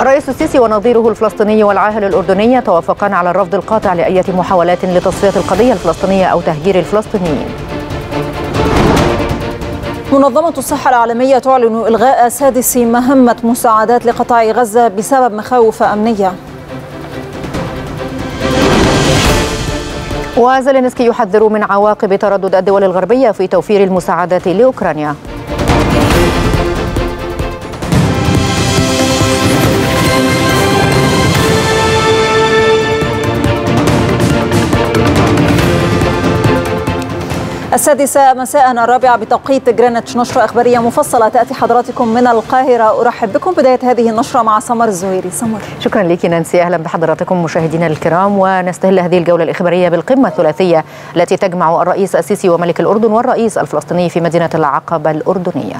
الرئيس السيسي ونظيره الفلسطيني والعاهل الأردني توافقان على الرفض القاطع لأي محاولات لتصفية القضية الفلسطينية أو تهجير الفلسطينيين. منظمة الصحة العالمية تعلن إلغاء سادس مهمة مساعدات لقطاع غزة بسبب مخاوف أمنية. وزيلينسكي يحذر من عواقب تردد الدول الغربية في توفير المساعدات لأوكرانيا. السادسة مساء الرابعة بتوقيت جرينتش، نشرة إخبارية مفصلة تأتي حضراتكم من القاهرة. أرحب بكم بداية هذه النشرة مع سمر الزهيري. سمر، شكرا لك نانسي، أهلا بحضراتكم مشاهدينا الكرام. ونستهل هذه الجولة الإخبارية بالقمة الثلاثية التي تجمع الرئيس السيسي وملك الأردن والرئيس الفلسطيني في مدينة العقبة الأردنية.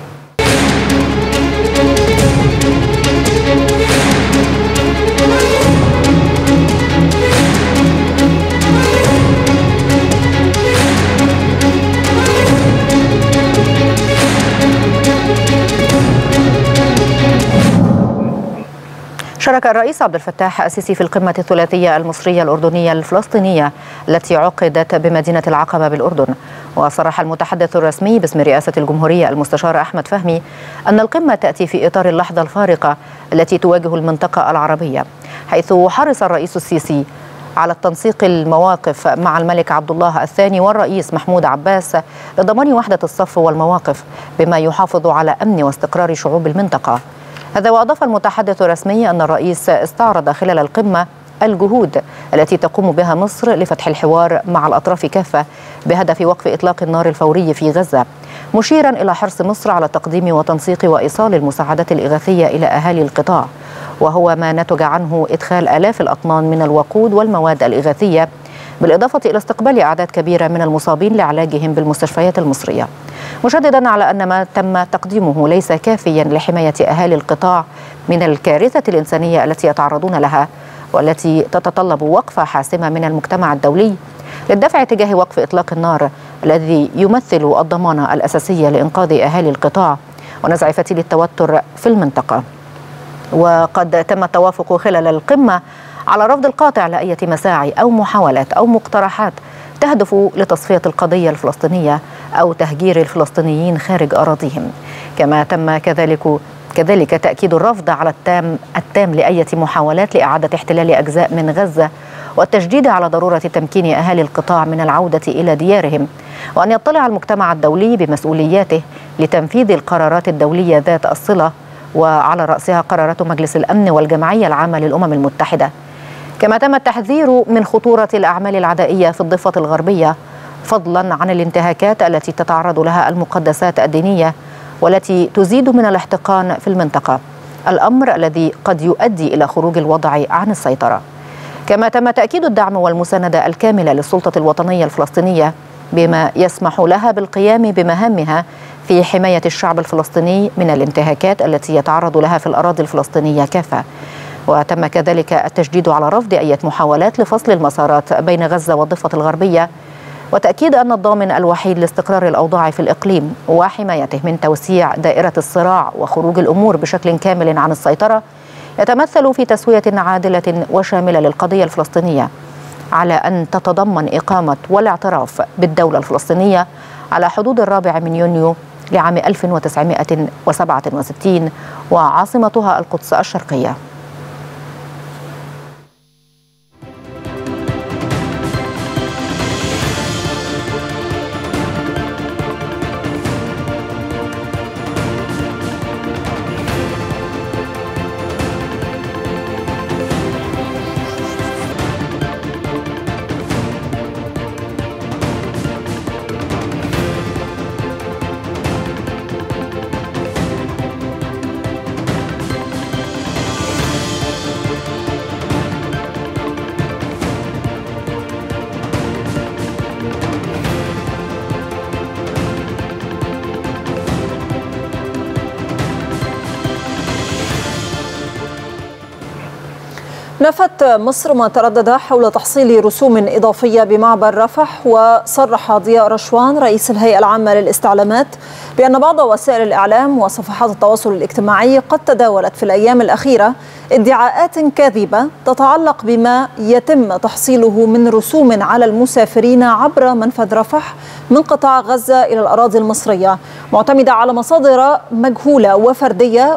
شارك الرئيس عبد الفتاح السيسي في القمة الثلاثية المصرية الأردنية الفلسطينية التي عقدت بمدينة العقبة بالأردن. وصرح المتحدث الرسمي باسم رئاسة الجمهورية المستشار أحمد فهمي أن القمة تأتي في إطار اللحظة الفارقة التي تواجه المنطقة العربية، حيث حرص الرئيس السيسي على التنسيق المواقف مع الملك عبد الله الثاني والرئيس محمود عباس لضمان وحدة الصف والمواقف بما يحافظ على أمن واستقرار شعوب المنطقة. هذا وأضاف المتحدث الرسمي أن الرئيس استعرض خلال القمة الجهود التي تقوم بها مصر لفتح الحوار مع الأطراف كافة بهدف وقف إطلاق النار الفوري في غزة، مشيرا إلى حرص مصر على تقديم وتنسيق وإيصال المساعدات الإغاثية إلى أهالي القطاع، وهو ما نتج عنه إدخال آلاف الأطنان من الوقود والمواد الإغاثية، بالإضافة إلى استقبال أعداد كبيرة من المصابين لعلاجهم بالمستشفيات المصرية، مشددا على أن ما تم تقديمه ليس كافيا لحماية أهالي القطاع من الكارثة الإنسانية التي يتعرضون لها، والتي تتطلب وقفة حاسمة من المجتمع الدولي للدفع تجاه وقف إطلاق النار الذي يمثل الضمانة الأساسية لإنقاذ أهالي القطاع ونزع فتيل التوتر في المنطقة. وقد تم التوافق خلال القمة على رفض القاطع لأي مساعي أو محاولات أو مقترحات تهدف لتصفية القضية الفلسطينية أو تهجير الفلسطينيين خارج أراضيهم، كما تم كذلك تأكيد الرفض على التام لأي محاولات لإعادة احتلال أجزاء من غزة، والتشديد على ضرورة تمكين أهالي القطاع من العودة إلى ديارهم، وأن يطلع المجتمع الدولي بمسؤولياته لتنفيذ القرارات الدولية ذات الصلة، وعلى رأسها قرارات مجلس الأمن والجمعية العامة للأمم المتحدة. كما تم التحذير من خطورة الأعمال العدائية في الضفة الغربية، فضلا عن الانتهاكات التي تتعرض لها المقدسات الدينية والتي تزيد من الاحتقان في المنطقة، الأمر الذي قد يؤدي إلى خروج الوضع عن السيطرة. كما تم تأكيد الدعم والمساندة الكاملة للسلطة الوطنية الفلسطينية بما يسمح لها بالقيام بمهامها في حماية الشعب الفلسطيني من الانتهاكات التي يتعرض لها في الأراضي الفلسطينية كافة. وتم كذلك التشديد على رفض أي محاولات لفصل المسارات بين غزة والضفة الغربية، وتأكيد أن الضامن الوحيد لاستقرار الأوضاع في الإقليم وحمايته من توسيع دائرة الصراع وخروج الأمور بشكل كامل عن السيطرة يتمثل في تسوية عادلة وشاملة للقضية الفلسطينية، على أن تتضمن إقامة والاعتراف بالدولة الفلسطينية على حدود 4 يونيو لعام 1967 وعاصمتها القدس الشرقية. نفت مصر ما تردد حول تحصيل رسوم إضافية بمعبر رفح، وصرح ضياء رشوان رئيس الهيئة العامة للاستعلامات بأن بعض وسائل الإعلام وصفحات التواصل الاجتماعي قد تداولت في الأيام الأخيرة ادعاءات كاذبة تتعلق بما يتم تحصيله من رسوم على المسافرين عبر منفذ رفح من قطاع غزة إلى الأراضي المصرية، معتمدة على مصادر مجهولة وفردية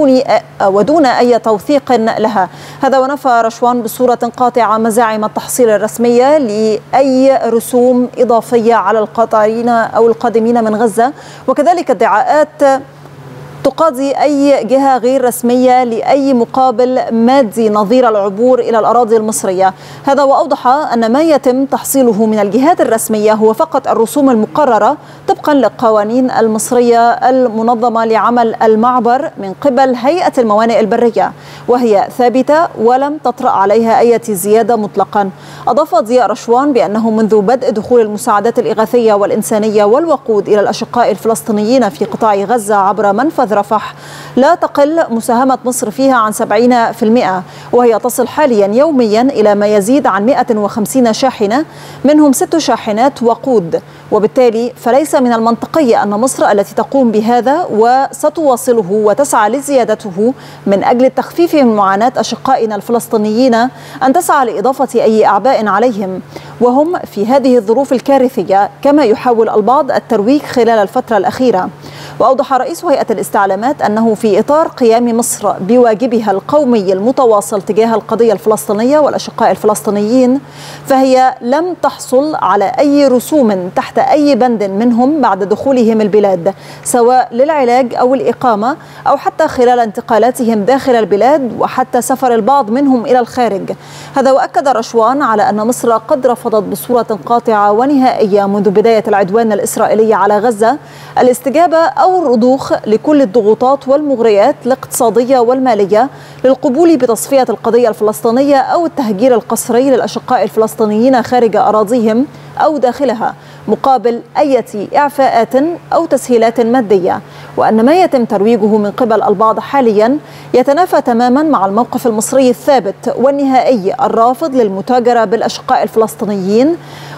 ودون أي توثيق لها. هذا ونفى رشوان بصورة قاطعة مزاعم التحصيل الرسمية لأي رسوم إضافية على القاطعين أو القادمين من غزة، وكذلك ادعاءات تقاضي أي جهة غير رسمية لأي مقابل مادي نظير العبور إلى الأراضي المصرية. هذا وأوضح أن ما يتم تحصيله من الجهات الرسمية هو فقط الرسوم المقررة طبقا للقوانين المصرية المنظمة لعمل المعبر من قبل هيئة الموانئ البرية، وهي ثابتة ولم تطرأ عليها أي زيادة مطلقا. أضاف ضياء رشوان بأنه منذ بدء دخول المساعدات الإغاثية والإنسانية والوقود إلى الأشقاء الفلسطينيين في قطاع غزة عبر منفذ رفح لا تقل مساهمة مصر فيها عن 70%، وهي تصل حاليا يوميا إلى ما يزيد عن 150 شاحنة، منهم 6 شاحنات وقود. وبالتالي فليس من المنطقي أن مصر التي تقوم بهذا وستواصله وتسعى لزيادته من أجل التخفيف من معاناة أشقائنا الفلسطينيين أن تسعى لإضافة أي أعباء عليهم وهم في هذه الظروف الكارثية كما يحاول البعض الترويج خلال الفترة الأخيرة. وأوضح رئيس هيئة الاستعلامات أنه في إطار قيام مصر بواجبها القومي المتواصل تجاه القضية الفلسطينية والأشقاء الفلسطينيين، فهي لم تحصل على أي رسوم تحت أي بند منهم بعد دخولهم البلاد، سواء للعلاج أو الإقامة أو حتى خلال انتقالاتهم داخل البلاد وحتى سفر البعض منهم إلى الخارج. هذا وأكد رشوان على أن مصر قد رفضت بصورة قاطعة ونهائية منذ بداية العدوان الإسرائيلي على غزة الاستجابة أو الرضوخ لكل الضغوطات والمغريات الاقتصادية والمالية للقبول بتصفية القضية الفلسطينية أو التهجير القسري للأشقاء الفلسطينيين خارج أراضيهم أو داخلها مقابل أي إعفاءات أو تسهيلات مادية، وأن ما يتم ترويجه من قبل البعض حاليا يتنافى تماما مع الموقف المصري الثابت والنهائي الرافض للمتاجرة بالأشقاء الفلسطينيين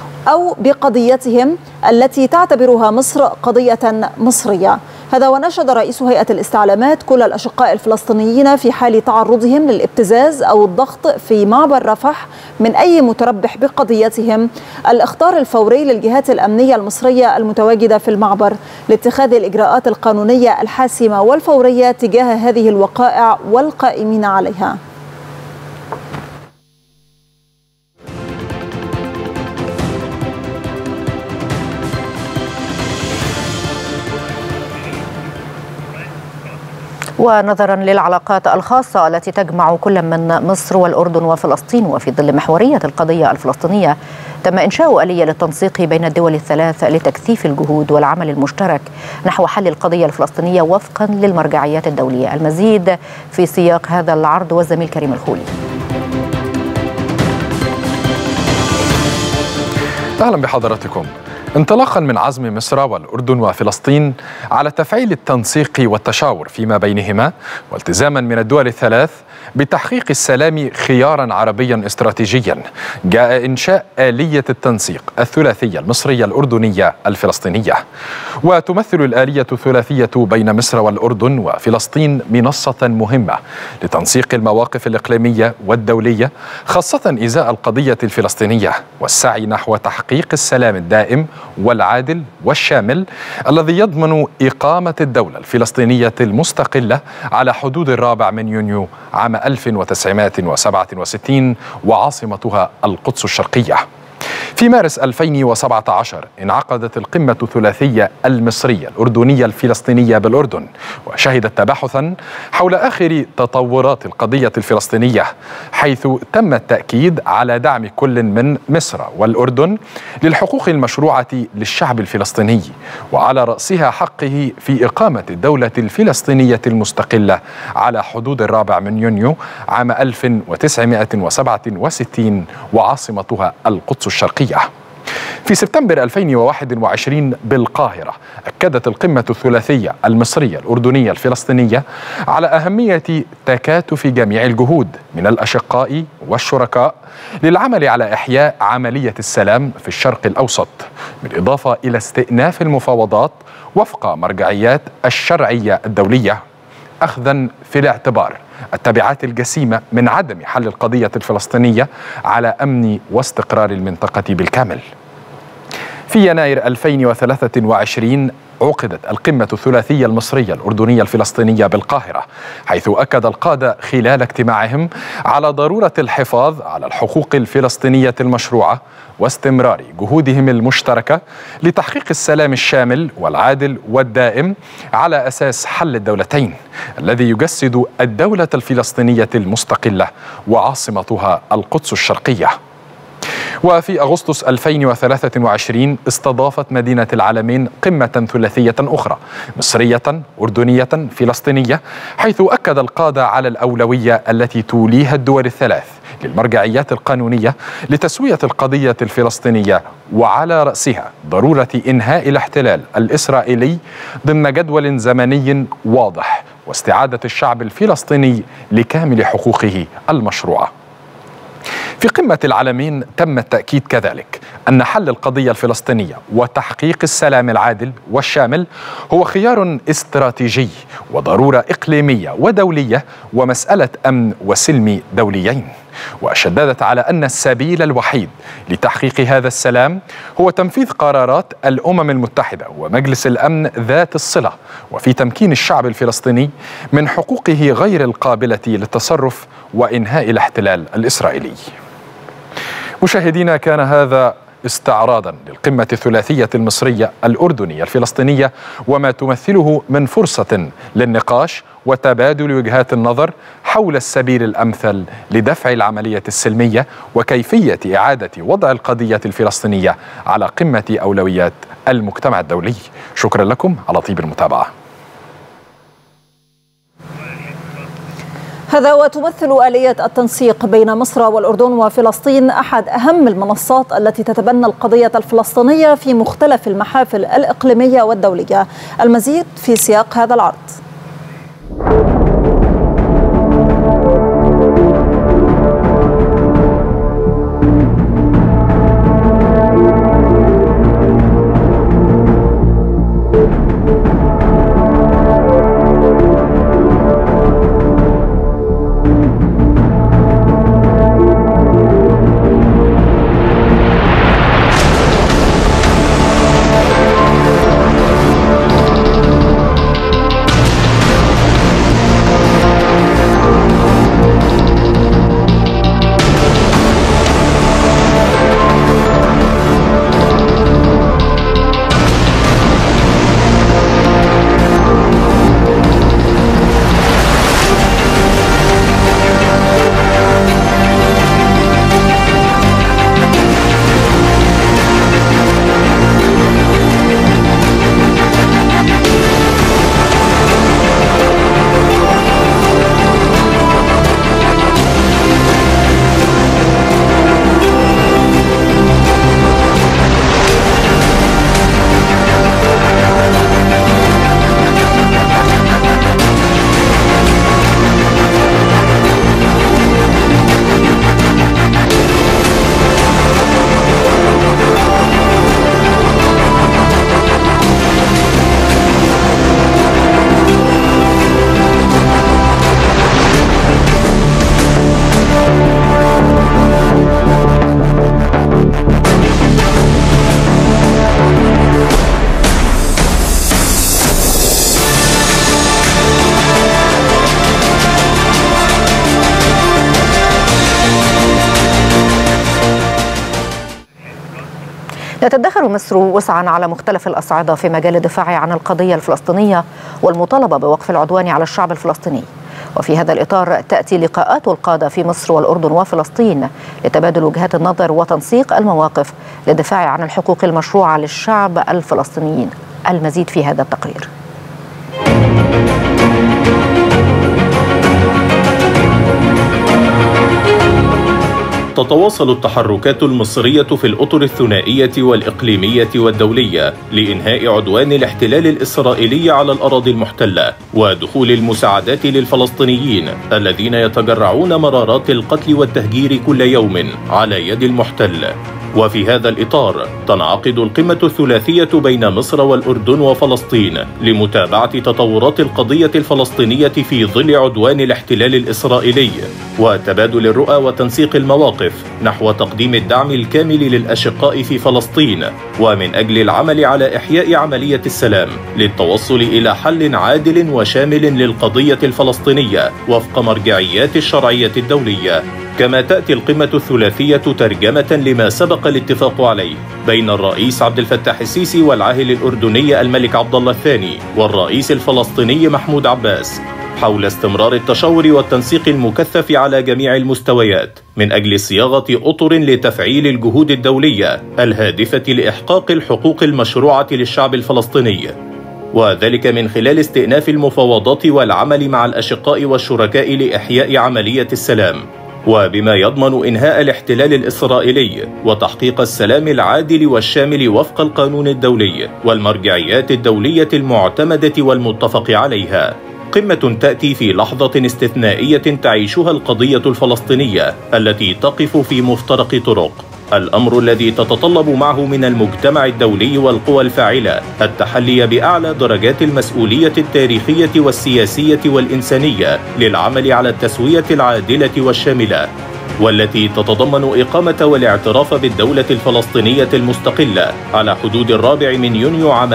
أو بقضيتهم التي تعتبرها مصر قضية مصرية. هذا ونشد رئيس هيئة الاستعلامات كل الأشقاء الفلسطينيين في حال تعرضهم للابتزاز أو الضغط في معبر رفح من أي متربح بقضيتهم الإخطار الفوري للجهات الأمنية المصرية المتواجدة في المعبر لاتخاذ الإجراءات القانونية الحاسمة والفورية تجاه هذه الوقائع والقائمين عليها. ونظرا للعلاقات الخاصة التي تجمع كل من مصر والأردن وفلسطين وفي ظل محورية القضية الفلسطينية، تم إنشاء آلية للتنسيق بين الدول الثلاث لتكثيف الجهود والعمل المشترك نحو حل القضية الفلسطينية وفقا للمرجعيات الدولية. المزيد في سياق هذا العرض والزميل كريم الخولي. أهلا بحضراتكم. انطلاقا من عزم مصر والأردن وفلسطين على تفعيل التنسيق والتشاور فيما بينهما، والتزاما من الدول الثلاث بتحقيق السلام خيارا عربيا استراتيجيا، جاء إنشاء آلية التنسيق الثلاثية المصرية الأردنية الفلسطينية. وتمثل الآلية الثلاثية بين مصر والأردن وفلسطين منصة مهمة لتنسيق المواقف الإقليمية والدولية، خاصة إزاء القضية الفلسطينية، والسعي نحو تحقيق السلام الدائم والعادل والشامل الذي يضمن إقامة الدولة الفلسطينية المستقلة على حدود 4 يونيو عام 1967 وعاصمتها القدس الشرقية. في مارس 2017 انعقدت القمة الثلاثية المصرية الأردنية الفلسطينية بالأردن، وشهدت تباحثا حول آخر تطورات القضية الفلسطينية، حيث تم التأكيد على دعم كل من مصر والأردن للحقوق المشروعة للشعب الفلسطيني، وعلى رأسها حقه في إقامة الدولة الفلسطينية المستقلة على حدود 4 يونيو عام 1967 وعاصمتها القدس الشرقية. في سبتمبر 2021 بالقاهرة أكدت القمة الثلاثية المصرية الأردنية الفلسطينية على أهمية تكاتف جميع الجهود من الأشقاء والشركاء للعمل على إحياء عملية السلام في الشرق الأوسط، بالإضافة إلى استئناف المفاوضات وفق مرجعيات الشرعية الدولية، أخذا في الاعتبار التبعات الجسيمة من عدم حل القضية الفلسطينية على أمن واستقرار المنطقة بالكامل. في يناير 2023 عقدت القمة الثلاثية المصرية الأردنية الفلسطينية بالقاهرة، حيث أكد القادة خلال اجتماعهم على ضرورة الحفاظ على الحقوق الفلسطينية المشروعة واستمرار جهودهم المشتركة لتحقيق السلام الشامل والعادل والدائم على أساس حل الدولتين الذي يجسد الدولة الفلسطينية المستقلة وعاصمتها القدس الشرقية. وفي أغسطس 2023 استضافت مدينة العلمين قمة ثلاثية أخرى مصرية أردنية فلسطينية، حيث أكد القادة على الأولوية التي توليها الدول الثلاث للمرجعيات القانونية لتسوية القضية الفلسطينية، وعلى رأسها ضرورة إنهاء الاحتلال الإسرائيلي ضمن جدول زمني واضح واستعادة الشعب الفلسطيني لكامل حقوقه المشروعة. في قمة العلمين تم التأكيد كذلك أن حل القضية الفلسطينية وتحقيق السلام العادل والشامل هو خيار استراتيجي وضرورة إقليمية ودولية ومسألة أمن وسلم دوليين، وشددت على أن السبيل الوحيد لتحقيق هذا السلام هو تنفيذ قرارات الأمم المتحدة ومجلس الأمن ذات الصلة، وفي تمكين الشعب الفلسطيني من حقوقه غير القابلة للتصرف وإنهاء الاحتلال الإسرائيلي. مشاهدينا، كان هذا استعراضا للقمة الثلاثية المصرية الأردنية الفلسطينية وما تمثله من فرصة للنقاش وتبادل وجهات النظر حول السبيل الأمثل لدفع العملية السلمية وكيفية إعادة وضع القضية الفلسطينية على قمة أولويات المجتمع الدولي. شكرا لكم على طيب المتابعة. هذا وتمثل آلية التنسيق بين مصر والأردن وفلسطين أحد أهم المنصات التي تتبنى القضية الفلسطينية في مختلف المحافل الإقليمية والدولية. المزيد في سياق هذا العرض. تتدخل مصر وسعا على مختلف الأصعدة في مجال الدفاع عن القضية الفلسطينية والمطالبة بوقف العدوان على الشعب الفلسطيني. وفي هذا الإطار تأتي لقاءات القادة في مصر والأردن وفلسطين لتبادل وجهات النظر وتنسيق المواقف للدفاع عن الحقوق المشروعة للشعب الفلسطينيين. المزيد في هذا التقرير. تتواصل التحركات المصرية في الأطر الثنائية والإقليمية والدولية لإنهاء عدوان الاحتلال الإسرائيلي على الأراضي المحتلة ودخول المساعدات للفلسطينيين الذين يتجرعون مرارات القتل والتهجير كل يوم على يد المحتل. وفي هذا الإطار تنعقد القمة الثلاثية بين مصر والأردن وفلسطين لمتابعة تطورات القضية الفلسطينية في ظل عدوان الاحتلال الإسرائيلي وتبادل الرؤى وتنسيق المواقف نحو تقديم الدعم الكامل للأشقاء في فلسطين ومن أجل العمل على إحياء عملية السلام للتوصل إلى حل عادل وشامل للقضية الفلسطينية وفق مرجعيات الشرعية الدولية. كما تأتي القمة الثلاثية ترجمة لما سبق الاتفاق عليه بين الرئيس عبد الفتاح السيسي والعاهل الأردني الملك عبد الله الثاني والرئيس الفلسطيني محمود عباس حول استمرار التشاور والتنسيق المكثف على جميع المستويات من أجل صياغة أطر لتفعيل الجهود الدولية الهادفة لإحقاق الحقوق المشروعة للشعب الفلسطيني، وذلك من خلال استئناف المفاوضات والعمل مع الأشقاء والشركاء لإحياء عملية السلام وبما يضمن إنهاء الاحتلال الإسرائيلي وتحقيق السلام العادل والشامل وفق القانون الدولي والمرجعيات الدولية المعتمدة والمتفق عليها. قمة تأتي في لحظة استثنائية تعيشها القضية الفلسطينية التي تقف في مفترق طرق، الأمر الذي تتطلب معه من المجتمع الدولي والقوى الفاعلة التحلي بأعلى درجات المسؤولية التاريخية والسياسية والإنسانية للعمل على التسوية العادلة والشاملة، والتي تتضمن إقامة والاعتراف بالدولة الفلسطينية المستقلة على حدود 4 يونيو عام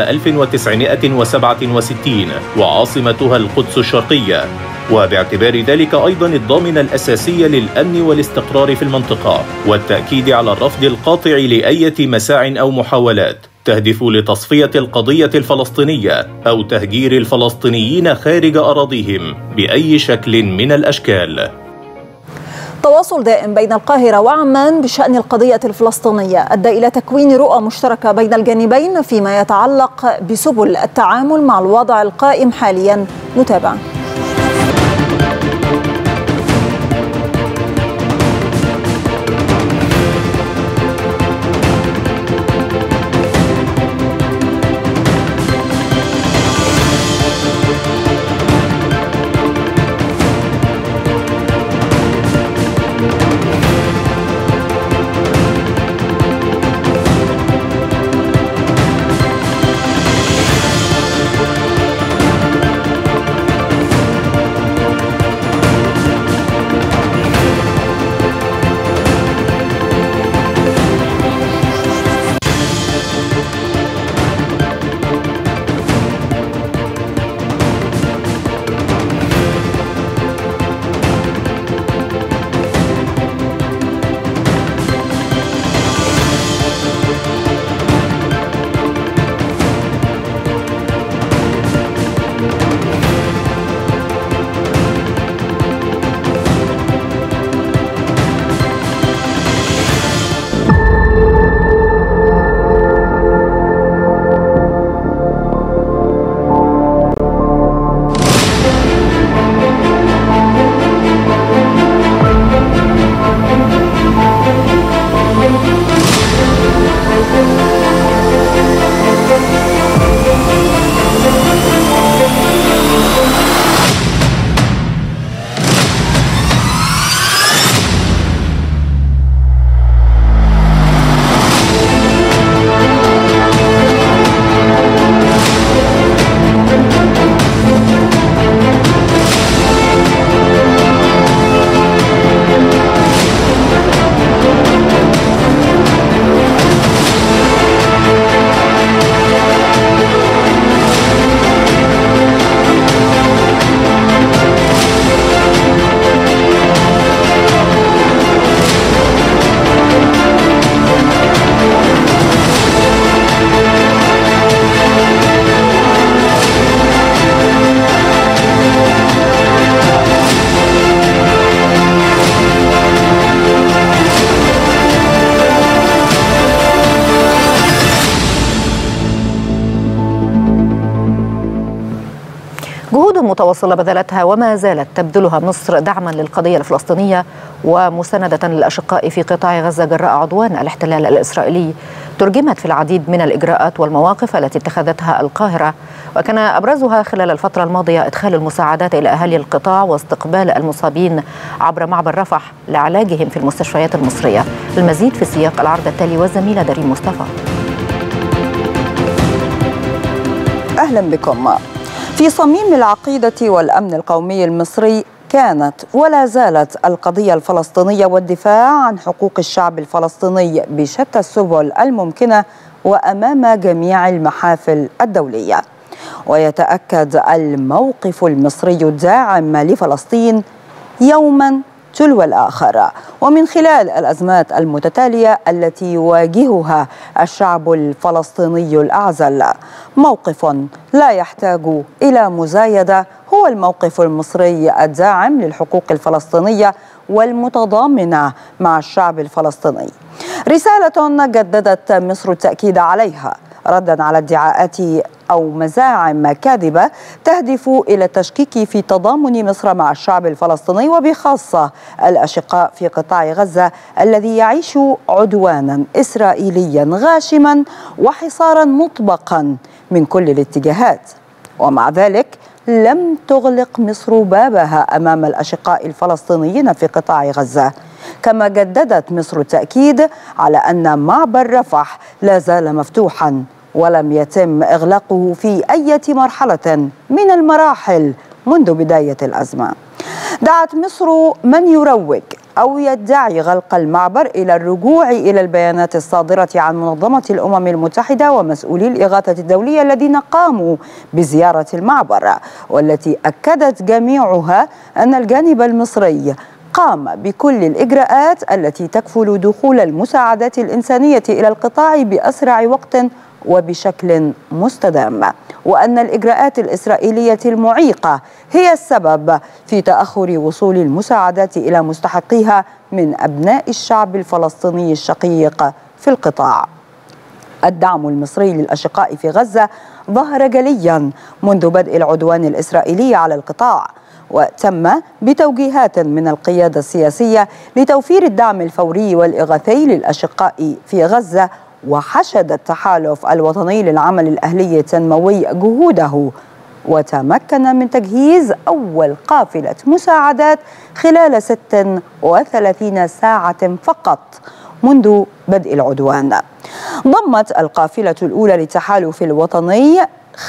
1967 وعاصمتها القدس الشرقية، وباعتبار ذلك أيضا الضامن الأساسي للأمن والاستقرار في المنطقة، والتأكيد على الرفض القاطع لأي مساع أو محاولات تهدف لتصفية القضية الفلسطينية أو تهجير الفلسطينيين خارج أراضيهم بأي شكل من الأشكال. تواصل دائم بين القاهرة وعمان بشأن القضية الفلسطينية أدى إلى تكوين رؤى مشتركة بين الجانبين فيما يتعلق بسبل التعامل مع الوضع القائم حاليا. نتابع. متواصلة بذلتها وما زالت تبذلها مصر دعما للقضية الفلسطينية ومساندة للأشقاء في قطاع غزة جراء عدوان الاحتلال الإسرائيلي ترجمت في العديد من الإجراءات والمواقف التي اتخذتها القاهرة، وكان أبرزها خلال الفترة الماضية إدخال المساعدات إلى أهالي القطاع واستقبال المصابين عبر معبر رفح لعلاجهم في المستشفيات المصرية. المزيد في سياق العرض التالي والزميلة دارين مصطفى. أهلا بكم. في صميم العقيدة والأمن القومي المصري كانت ولا زالت القضية الفلسطينية والدفاع عن حقوق الشعب الفلسطيني بشتى السبل الممكنة وأمام جميع المحافل الدولية. ويتأكد الموقف المصري الداعم لفلسطين يوما تلو الآخر ومن خلال الأزمات المتتالية التي يواجهها الشعب الفلسطيني الأعزل. موقف لا يحتاج إلى مزايدة هو الموقف المصري الداعم للحقوق الفلسطينية والمتضامنة مع الشعب الفلسطيني. رسالة جددت مصر التأكيد عليها ردا على ادعاءات أو مزاعم كاذبة تهدف إلى التشكيك في تضامن مصر مع الشعب الفلسطيني وبخاصة الأشقاء في قطاع غزة الذي يعيش عدوانا إسرائيليا غاشما وحصارا مطبقا من كل الاتجاهات. ومع ذلك لم تغلق مصر بابها أمام الأشقاء الفلسطينيين في قطاع غزة، كما جددت مصر التأكيد على أن معبر رفح لا زال مفتوحا ولم يتم إغلاقه في أي مرحلة من المراحل منذ بداية الأزمة. دعت مصر من يروج أو يدعي غلق المعبر إلى الرجوع إلى البيانات الصادرة عن منظمة الأمم المتحدة ومسؤولي الإغاثة الدولية الذين قاموا بزيارة المعبر، والتي أكدت جميعها أن الجانب المصري قام بكل الإجراءات التي تكفل دخول المساعدات الإنسانية إلى القطاع بأسرع وقت وبشكل مستدام، وأن الإجراءات الإسرائيلية المعيقة هي السبب في تأخر وصول المساعدات إلى مستحقيها من أبناء الشعب الفلسطيني الشقيق في القطاع. الدعم المصري للأشقاء في غزة ظهر جليا منذ بدء العدوان الإسرائيلي على القطاع، وتم بتوجيهات من القيادة السياسية لتوفير الدعم الفوري والإغاثي للأشقاء في غزة. وحشد التحالف الوطني للعمل الأهلي التنموي جهوده وتمكن من تجهيز أول قافلة مساعدات خلال 36 ساعة فقط منذ بدء العدوان. ضمت القافلة الأولى للتحالف الوطني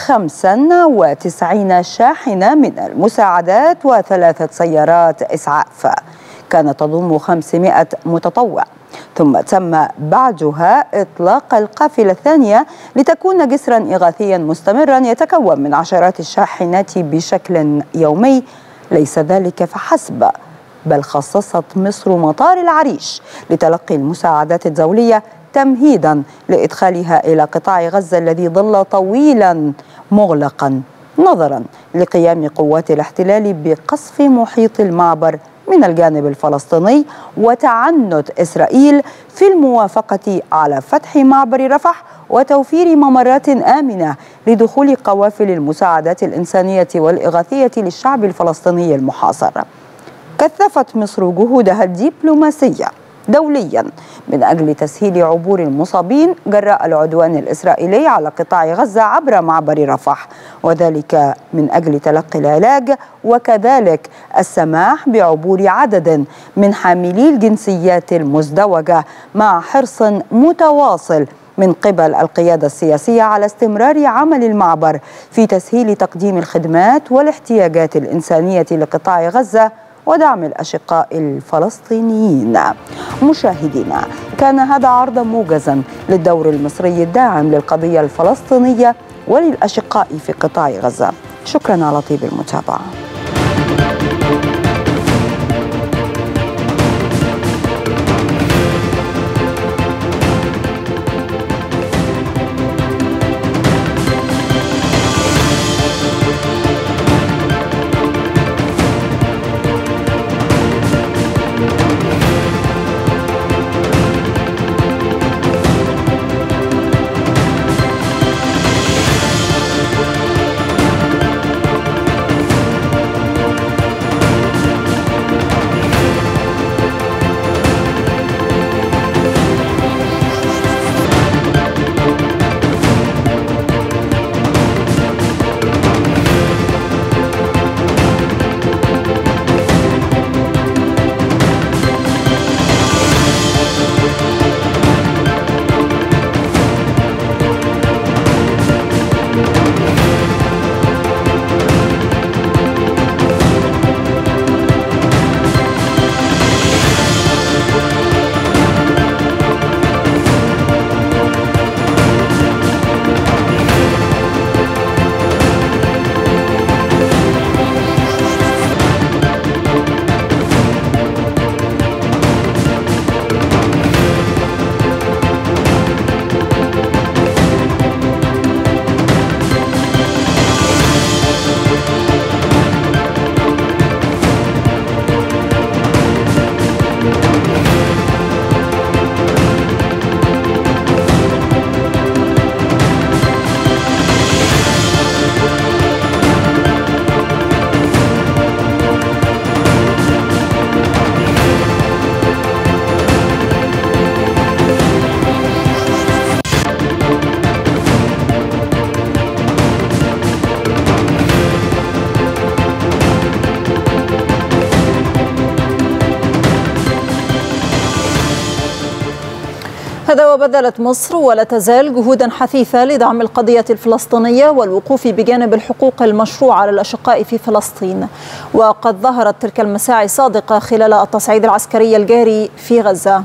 95 شاحنة من المساعدات و3 سيارات إسعاف، كانت تضم 500 متطوع، ثم تم بعدها إطلاق القافلة الثانية لتكون جسرا إغاثيا مستمرا يتكون من عشرات الشاحنات بشكل يومي. ليس ذلك فحسب، بل خصصت مصر مطار العريش لتلقي المساعدات الدولية تمهيدا لإدخالها إلى قطاع غزة الذي ظل طويلا مغلقا نظرا لقيام قوات الاحتلال بقصف محيط المعبر من الجانب الفلسطيني وتعنت إسرائيل في الموافقة على فتح معبر رفح وتوفير ممرات آمنة لدخول قوافل المساعدات الإنسانية والإغاثية للشعب الفلسطيني المحاصر. كثفت مصر جهودها الدبلوماسية دوليا من أجل تسهيل عبور المصابين جراء العدوان الإسرائيلي على قطاع غزة عبر معبر رفح، وذلك من أجل تلقي العلاج وكذلك السماح بعبور عدد من حاملي الجنسيات المزدوجة، مع حرص متواصل من قبل القيادة السياسية على استمرار عمل المعبر في تسهيل تقديم الخدمات والاحتياجات الإنسانية لقطاع غزة ودعم الأشقاء الفلسطينيين. مشاهدينا، كان هذا عرضا موجزا للدور المصري الداعم للقضية الفلسطينية وللأشقاء في قطاع غزة. شكرا على طيب المتابعة. هذا وبذلت مصر ولا تزال جهودا حثيثة لدعم القضية الفلسطينية والوقوف بجانب الحقوق المشروعة للأشقاء في فلسطين. وقد ظهرت تلك المساعي صادقة خلال التصعيد العسكري الجاري في غزة.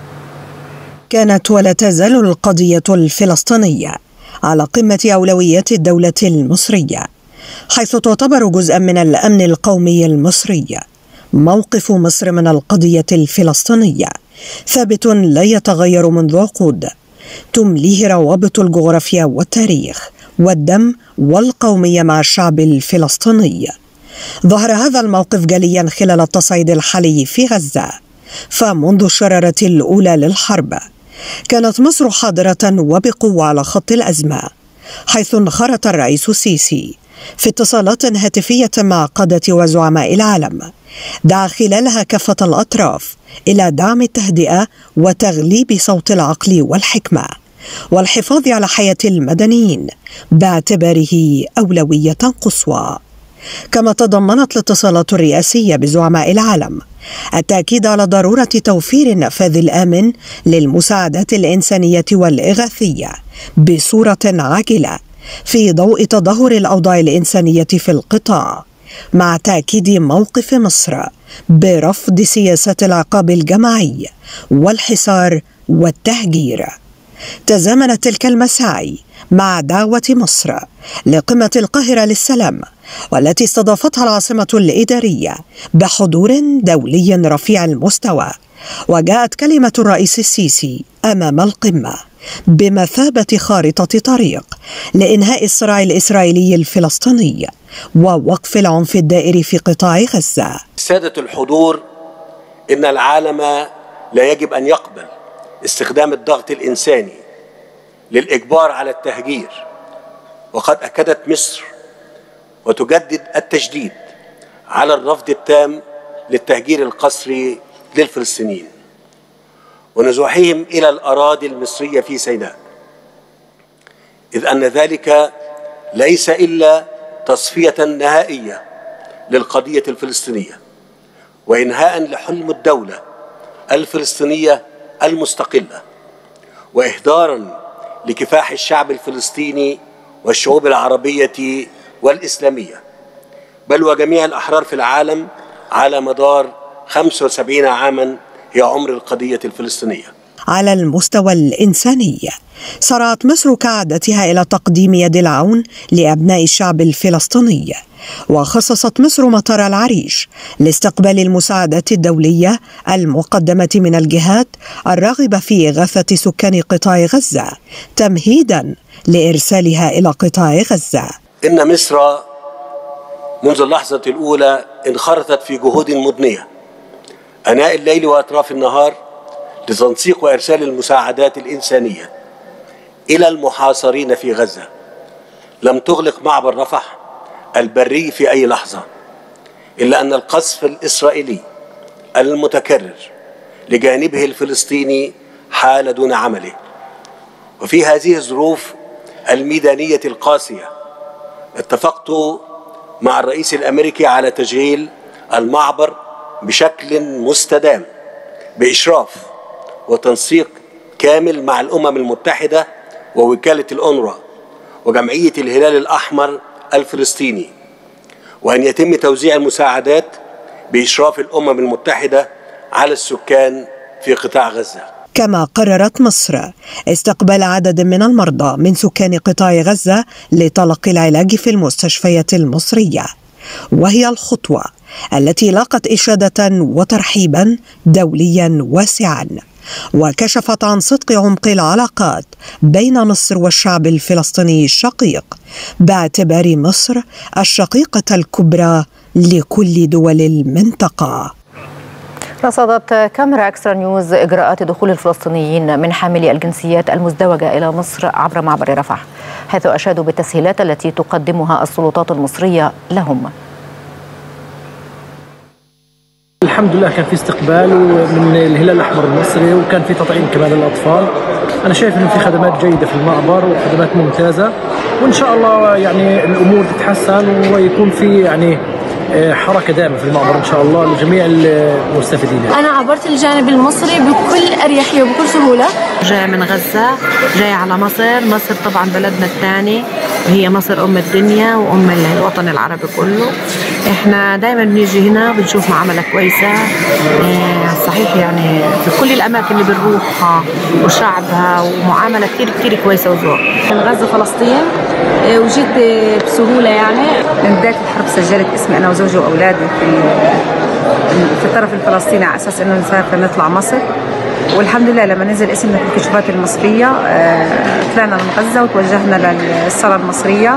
كانت ولا تزال القضية الفلسطينية على قمة أولويات الدولة المصرية، حيث تعتبر جزءا من الأمن القومي المصري. موقف مصر من القضية الفلسطينية ثابت لا يتغير منذ عقود، تمليه روابط الجغرافيا والتاريخ والدم والقومية مع الشعب الفلسطيني. ظهر هذا الموقف جليا خلال التصعيد الحالي في غزة، فمنذ الشرارة الأولى للحرب كانت مصر حاضرة وبقوة على خط الأزمة، حيث انخرط الرئيس السيسي في اتصالات هاتفية مع قادة وزعماء العالم دعا خلالها كافة الأطراف إلى دعم التهدئة وتغليب صوت العقل والحكمة والحفاظ على حياة المدنيين باعتباره أولوية قصوى. كما تضمنت الاتصالات الرئاسية بزعماء العالم التأكيد على ضرورة توفير النفاذ الآمن للمساعدات الإنسانية والإغاثية بصورة عاجلة في ضوء تدهور الأوضاع الإنسانية في القطاع، مع تأكيد موقف مصر برفض سياسة العقاب الجماعي والحصار والتهجير. تزامنت تلك المساعي مع دعوة مصر لقمة القاهرة للسلام، والتي استضافتها العاصمة الإدارية بحضور دولي رفيع المستوى. وجاءت كلمة الرئيس السيسي أمام القمة بمثابة خارطة طريق لإنهاء الصراع الإسرائيلي الفلسطيني ووقف العنف الدائري في قطاع غزة. سادة الحضور، إن العالم لا يجب أن يقبل استخدام الضغط الإنساني للإجبار على التهجير، وقد أكدت مصر وتجدد التجديد على الرفض التام للتهجير القسري للفلسطينيين ونزوحهم إلى الأراضي المصرية في سيناء، إذ أن ذلك ليس إلا تصفية نهائية للقضية الفلسطينية وإنهاء لحلم الدولة الفلسطينية المستقلة، وإهدارا لكفاح الشعب الفلسطيني والشعوب العربية والإسلامية، بل وجميع الأحرار في العالم على مدار 75 عاما هي عمر القضية الفلسطينية. على المستوى الإنساني سارعت مصر كعادتها إلى تقديم يد العون لأبناء الشعب الفلسطيني، وخصصت مصر مطار العريش لاستقبال المساعدات الدولية المقدمة من الجهات الراغبة في إغاثة سكان قطاع غزة تمهيدا لإرسالها إلى قطاع غزة. إن مصر منذ اللحظة الأولى انخرطت في جهود مضنية أناء الليل وأطراف النهار لتنسيق وإرسال المساعدات الإنسانية إلى المحاصرين في غزة. لم تغلق معبر رفح البري في أي لحظة، إلا أن القصف الإسرائيلي المتكرر لجانبه الفلسطيني حال دون عمله. وفي هذه الظروف الميدانية القاسية اتفقت مع الرئيس الأمريكي على تشغيل المعبر بشكل مستدام بإشراف وتنسيق كامل مع الأمم المتحدة ووكالة الأونروا وجمعية الهلال الأحمر الفلسطيني، وأن يتم توزيع المساعدات بإشراف الأمم المتحدة على السكان في قطاع غزة. كما قررت مصر استقبال عدد من المرضى من سكان قطاع غزة لتلقي العلاج في المستشفيات المصرية، وهي الخطوة التي لاقت إشادة وترحيبا دوليا واسعا، وكشفت عن صدق عمق العلاقات بين مصر والشعب الفلسطيني الشقيق، باعتبار مصر الشقيقة الكبرى لكل دول المنطقة. رصدت كاميرا إكسترا نيوز إجراءات دخول الفلسطينيين من حاملي الجنسيات المزدوجة إلى مصر عبر معبر رفح، حيث أشادوا بالتسهيلات التي تقدمها السلطات المصرية لهم. الحمد لله كان في استقبال من الهلال الأحمر المصري، وكان في تطعيم كمان للأطفال. أنا شايف إنه في خدمات جيدة في المعبر وخدمات ممتازة، وإن شاء الله يعني الأمور تتحسن ويكون في يعني حركة دائمة في المعبر إن شاء الله لجميع المستفيدين. أنا عبرت الجانب المصري بكل أريحية وبكل سهولة. جاي من غزة، جاي على مصر. مصر طبعا بلدنا الثاني، وهي مصر أم الدنيا وأم الوطن العربي كله. إحنا دائما بنيجي هنا بنشوف معاملة كويسة، صحيح يعني في كل الأماكن اللي بنروحها وشعبها، ومعاملة كتير كويسة وذوق. من غزة فلسطين وجيت بسهولة يعني. من بداية الحرب سجلت اسمي أنا وزوجي وأولادي في الطرف الفلسطيني على أساس إنه نسافر نطلع مصر، والحمد لله لما نزل اسمنا في الكشوفات المصرية طلعنا من غزة وتوجهنا للصالة المصرية.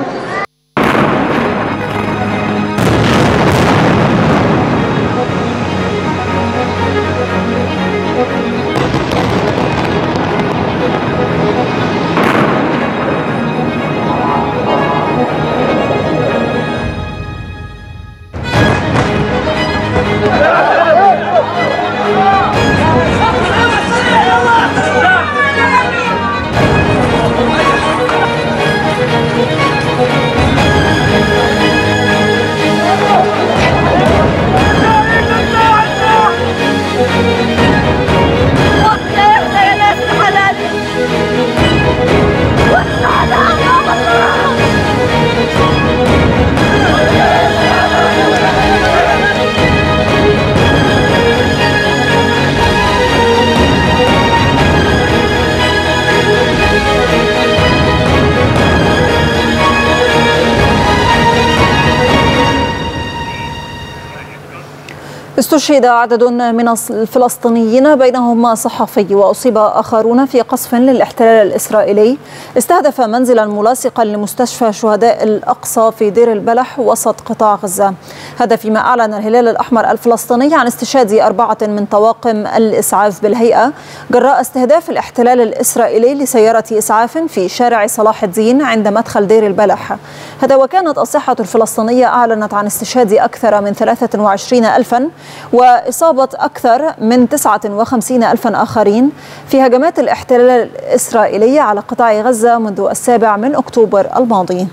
استشهد عدد من الفلسطينيين بينهم صحفي وأصيب آخرون في قصف للاحتلال الإسرائيلي استهدف منزلا ملاصقا لمستشفى شهداء الأقصى في دير البلح وسط قطاع غزة. هذا فيما أعلن الهلال الأحمر الفلسطيني عن استشهاد 4 من طواقم الإسعاف بالهيئة جراء استهداف الاحتلال الإسرائيلي لسيارة إسعاف في شارع صلاح الدين عند مدخل دير البلح. هذا وكانت الصحة الفلسطينية أعلنت عن استشهاد أكثر من 23,000 وإصابة أكثر من 59,000 آخرين في هجمات الاحتلال الإسرائيلي على قطاع غزة منذ 7 أكتوبر الماضي.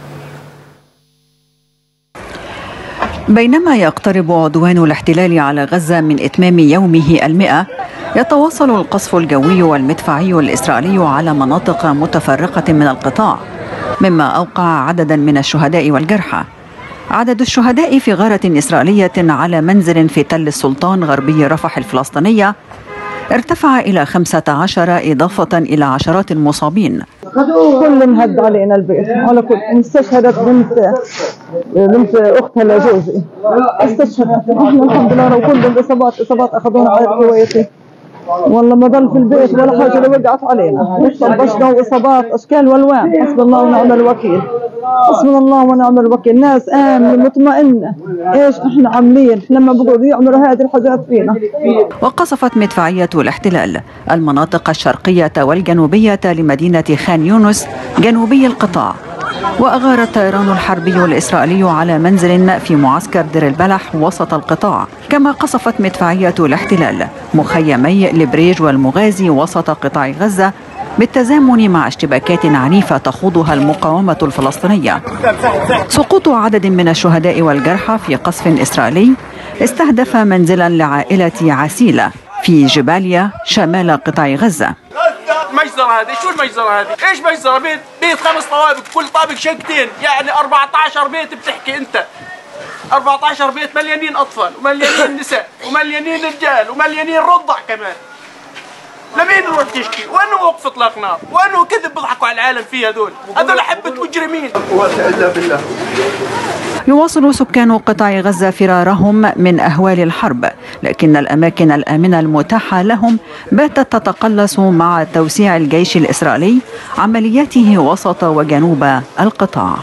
بينما يقترب عدوان الاحتلال على غزة من إتمام يومه 100، يتواصل القصف الجوي والمدفعي الإسرائيلي على مناطق متفرقة من القطاع، مما أوقع عددا من الشهداء والجرحى. عدد الشهداء في غارة إسرائيلية على منزل في تل السلطان غربي رفح الفلسطينية ارتفع إلى 15 إضافة إلى عشرات المصابين. كل انهد علينا البيت، على كل استشهدت بنت أختها لجوزي استشهدت. احنا الحمد لله وكل الإصابات أخذونا على الكويتي، والله ما ضل في البيت ولا حاجة اللي وقعت علينا، طبشنا وإصابات أشكال والوان. حسب الله ونعم الوكيل، حسبنا الله ونعم الوكيل. ناس آمنة مطمئنة، إيش إحنا عاملين لما بقعدوا يعملوا هذه الحاجات فينا. وقصفت مدفعية الاحتلال المناطق الشرقية والجنوبية لمدينة خان يونس جنوبي القطاع، وأغار الطيران الحربي الإسرائيلي على منزل في معسكر دير البلح وسط القطاع. كما قصفت مدفعية الاحتلال مخيمي البريج والمغازي وسط قطاع غزة بالتزامن مع اشتباكات عنيفة تخوضها المقاومة الفلسطينية. سقوط عدد من الشهداء والجرحى في قصف إسرائيلي استهدف منزلا لعائلة عسيلة في جباليا شمال قطاع غزة. المجزرة هذه؟ شو المجزرة هذه؟ ايش مجزرة؟ بيت 5 طوابق، كل طابق شقتين، يعني 14 بيت بتحكي انت. 14 بيت مليانين اطفال ومليانين نساء ومليانين رجال ومليانين رضع كمان. لمين نروح تشكي؟ وانه وقف اطلاق نار؟ وانه كذب بيضحكوا على العالم فيه هذول حبة مجرمين. قوة الا بالله. يواصل سكان قطاع غزة فرارهم من أهوال الحرب، لكن الأماكن الآمنة المتاحة لهم باتت تتقلص مع توسيع الجيش الإسرائيلي عملياته وسط وجنوب القطاع.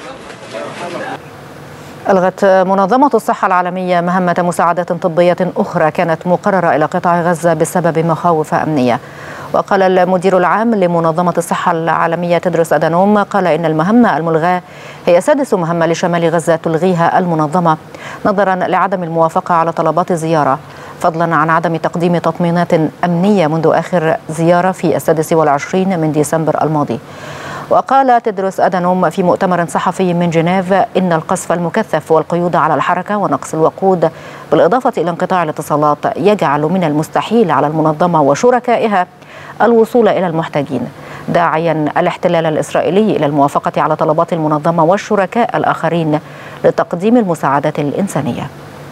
ألغت منظمة الصحة العالمية مهمة مساعدات طبية أخرى كانت مقررة إلى قطاع غزة بسبب مخاوف أمنية. وقال المدير العام لمنظمة الصحة العالمية تدرس أدانوم قال إن المهمة الملغاة هي 6 مهمة لشمال غزة تلغيها المنظمة نظرا لعدم الموافقة على طلبات الزيارة، فضلا عن عدم تقديم تطمينات أمنية منذ آخر زيارة في 26 من ديسمبر الماضي. وقال تدرس أدانوم في مؤتمر صحفي من جنيف إن القصف المكثف والقيود على الحركة ونقص الوقود بالإضافة إلى انقطاع الاتصالات يجعل من المستحيل على المنظمة وشركائها الوصول إلى المحتاجين، داعيا الاحتلال الإسرائيلي إلى الموافقة على طلبات المنظمة والشركاء الآخرين لتقديم المساعدات الإنسانية.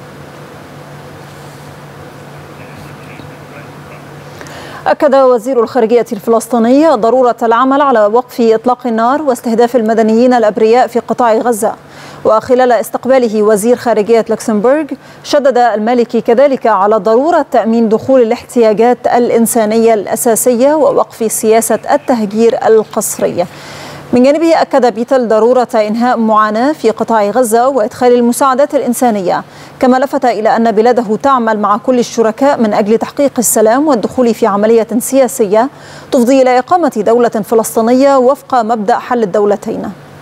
أكد وزير الخارجية الفلسطيني ضرورة العمل على وقف إطلاق النار واستهداف المدنيين الأبرياء في قطاع غزة. وخلال استقباله وزير خارجية لوكسمبورغ شدد المالكي كذلك على ضرورة تأمين دخول الاحتياجات الإنسانية الأساسية ووقف سياسة التهجير القسري. من جانبه أكد بيتل ضرورة إنهاء معاناة في قطاع غزة وإدخال المساعدات الإنسانية، كما لفت إلى أن بلاده تعمل مع كل الشركاء من أجل تحقيق السلام والدخول في عملية سياسية تفضي إلى إقامة دولة فلسطينية وفق مبدأ حل الدولتين.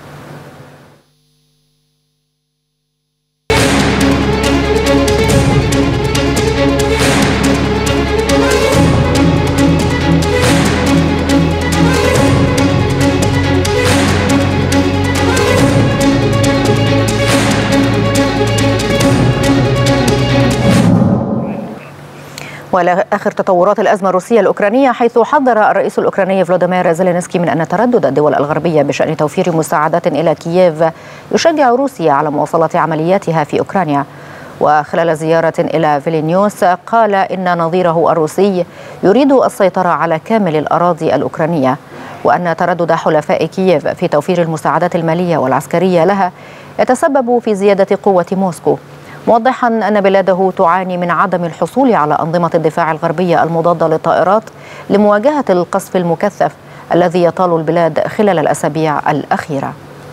وإلى آخر تطورات الأزمة الروسية الأوكرانية، حيث حذر الرئيس الأوكراني فلوديمير زيلينسكي من أن تردد الدول الغربية بشأن توفير مساعدات إلى كييف يشجع روسيا على مواصلة عملياتها في أوكرانيا. وخلال زيارة إلى فيلنيوس قال إن نظيره الروسي يريد السيطرة على كامل الأراضي الأوكرانية، وأن تردد حلفاء كييف في توفير المساعدات المالية والعسكرية لها يتسبب في زيادة قوة موسكو، موضحا أن بلاده تعاني من عدم الحصول على أنظمة الدفاع الغربية المضادة للطائرات لمواجهة القصف المكثف الذي يطال البلاد خلال الأسابيع الأخيرة.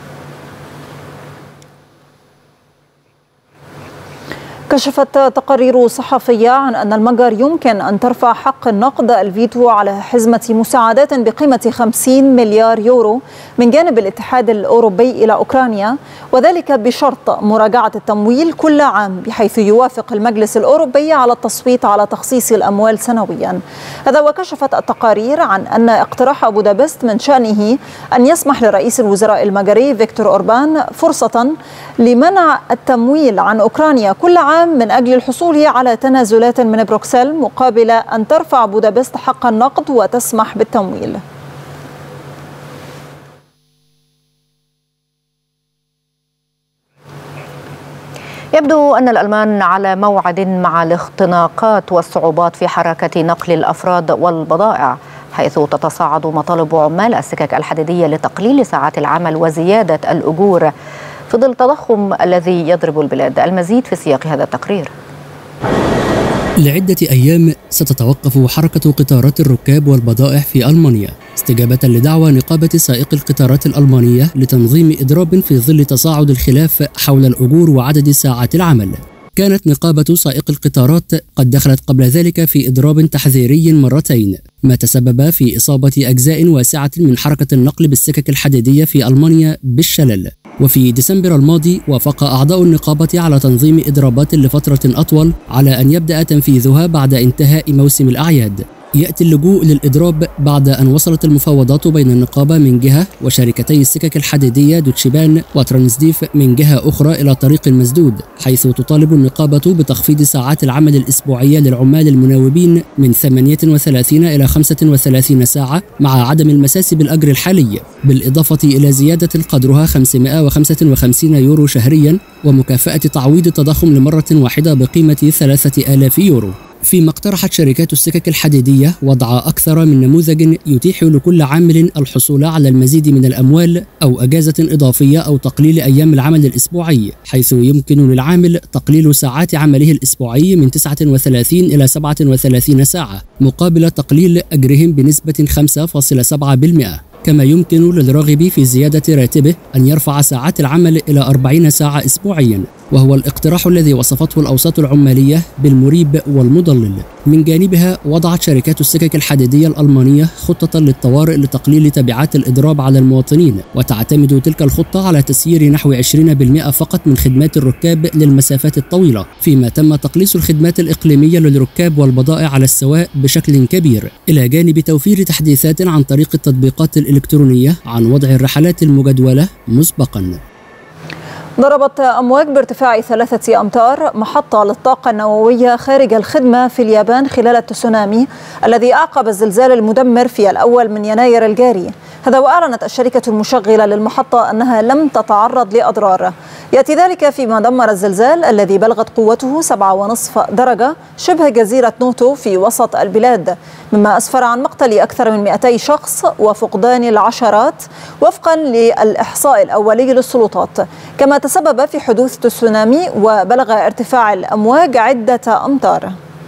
كشفت تقارير صحفية عن أن المجر يمكن أن ترفع حق النقد الفيتو على حزمة مساعدات بقيمة 50 مليار يورو من جانب الاتحاد الأوروبي إلى أوكرانيا، وذلك بشرط مراجعة التمويل كل عام بحيث يوافق المجلس الأوروبي على التصويت على تخصيص الأموال سنويا. هذا وكشفت التقارير عن أن اقتراح بودابست من شأنه أن يسمح لرئيس الوزراء المجري فيكتور أوربان فرصة لمنع التمويل عن أوكرانيا كل عام من أجل الحصول على تنازلات من بروكسل مقابل أن ترفع بودابست حق النقد وتسمح بالتمويل. يبدو أن الألمان على موعد مع الاختناقات والصعوبات في حركة نقل الأفراد والبضائع، حيث تتصاعد مطالب عمال السكك الحديدية لتقليل ساعات العمل وزيادة الأجور في ظل التضخم الذي يضرب البلاد. المزيد في سياق هذا التقرير. لعدة أيام ستتوقف حركة قطارات الركاب والبضائع في ألمانيا استجابة لدعوى نقابة سائقي القطارات الألمانية لتنظيم إضراب في ظل تصاعد الخلاف حول الأجور وعدد ساعات العمل. كانت نقابة سائقي القطارات قد دخلت قبل ذلك في إضراب تحذيري مرتين، ما تسبب في إصابة أجزاء واسعة من حركة النقل بالسكك الحديدية في ألمانيا بالشلل. وفي ديسمبر الماضي وافق أعضاء النقابة على تنظيم إضرابات لفترة أطول على أن يبدأ تنفيذها بعد انتهاء موسم الأعياد. يأتي اللجوء للإضراب بعد أن وصلت المفاوضات بين النقابة من جهة وشركتي السكك الحديدية دوتشيبان وترانسديف من جهة أخرى إلى طريق مسدود، حيث تطالب النقابة بتخفيض ساعات العمل الأسبوعية للعمال المناوبين من 38 إلى 35 ساعة مع عدم المساس بالأجر الحالي، بالإضافة إلى زيادة قدرها 555 يورو شهريا ومكافأة تعويض التضخم لمرة واحدة بقيمة 3000 يورو. فيما اقترحت شركات السكك الحديدية وضع أكثر من نموذج يتيح لكل عامل الحصول على المزيد من الأموال أو أجازة إضافية أو تقليل أيام العمل الأسبوعي، حيث يمكن للعامل تقليل ساعات عمله الأسبوعي من 39 إلى 37 ساعة مقابل تقليل أجرهم بنسبة 5.7%. كما يمكن للراغب في زيادة راتبه أن يرفع ساعات العمل إلى 40 ساعة أسبوعيا، وهو الاقتراح الذي وصفته الأوساط العمالية بالمريب والمضلل. من جانبها وضعت شركات السكك الحديدية الألمانية خطة للطوارئ لتقليل تبعات الإضراب على المواطنين، وتعتمد تلك الخطة على تسيير نحو 20% فقط من خدمات الركاب للمسافات الطويلة، فيما تم تقليص الخدمات الإقليمية للركاب والبضائع على السواء بشكل كبير، إلى جانب توفير تحديثات عن طريق التطبيقات الإلكترونية عن وضع الرحلات المجدولة مسبقا. ضربت أمواج بارتفاع 3 أمتار محطة للطاقة النووية خارج الخدمة في اليابان خلال التسونامي الذي أعقب الزلزال المدمر في الأول من يناير الجاري. هذا وأعلنت الشركة المشغلة للمحطة أنها لم تتعرض لأضرار. يأتي ذلك فيما دمر الزلزال الذي بلغت قوته 7.5 درجة شبه جزيرة نوتو في وسط البلاد، مما أسفر عن مقتل أكثر من 200 شخص وفقدان العشرات وفقا للإحصاء الأولي للسلطات. كما تسبب في حدوث تسونامي وبلغ ارتفاع الأمواج عدة أمتار.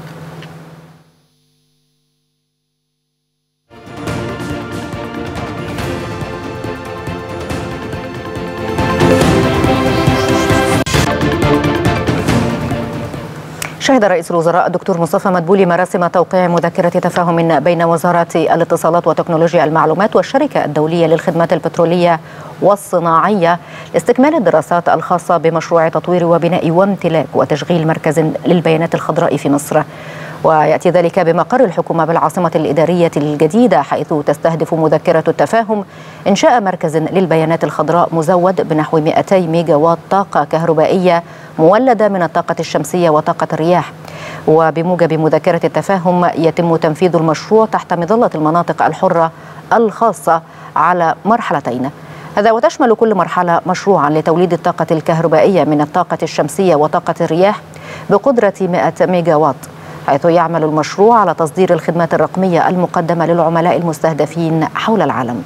شهد رئيس الوزراء الدكتور مصطفى مدبولي مراسم توقيع مذكرة تفاهم بين وزارة الاتصالات وتكنولوجيا المعلومات والشركة الدولية للخدمات البترولية والصناعية لاستكمال الدراسات الخاصة بمشروع تطوير وبناء وامتلاك وتشغيل مركز للبيانات الخضراء في مصر. ويأتي ذلك بمقر الحكومة بالعاصمة الإدارية الجديدة، حيث تستهدف مذكرة التفاهم إنشاء مركز للبيانات الخضراء مزود بنحو 200 ميجا وات طاقة كهربائية مولدة من الطاقة الشمسية وطاقة الرياح. وبموجب مذكرة التفاهم يتم تنفيذ المشروع تحت مظلة المناطق الحرة الخاصة على مرحلتين. هذا وتشمل كل مرحلة مشروعا لتوليد الطاقة الكهربائية من الطاقة الشمسية وطاقة الرياح بقدرة 100 ميجا وات، حيث يعمل المشروع على تصدير الخدمات الرقمية المقدمة للعملاء المستهدفين حول العالم.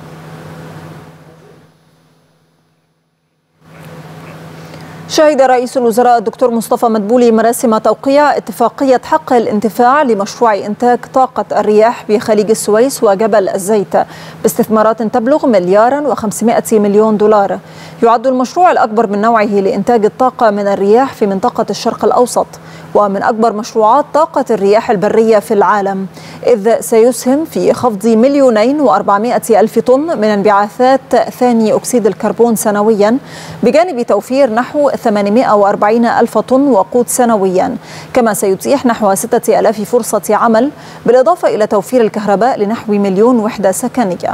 شهد رئيس الوزراء الدكتور مصطفى مدبولي مراسم توقيع اتفاقية حق الانتفاع لمشروع إنتاج طاقة الرياح بخليج السويس وجبل الزيت باستثمارات تبلغ $1,500,000,000. يعد المشروع الأكبر من نوعه لإنتاج الطاقة من الرياح في منطقة الشرق الأوسط، ومن أكبر مشروعات طاقة الرياح البرية في العالم، إذ سيسهم في خفض 2,400,000 طن من انبعاثات ثاني أكسيد الكربون سنويا، بجانب توفير نحو 840,000 طن وقود سنويا. كما سيتيح نحو 6,000 فرصة عمل، بالإضافة إلى توفير الكهرباء لنحو 1,000,000 وحدة سكنية.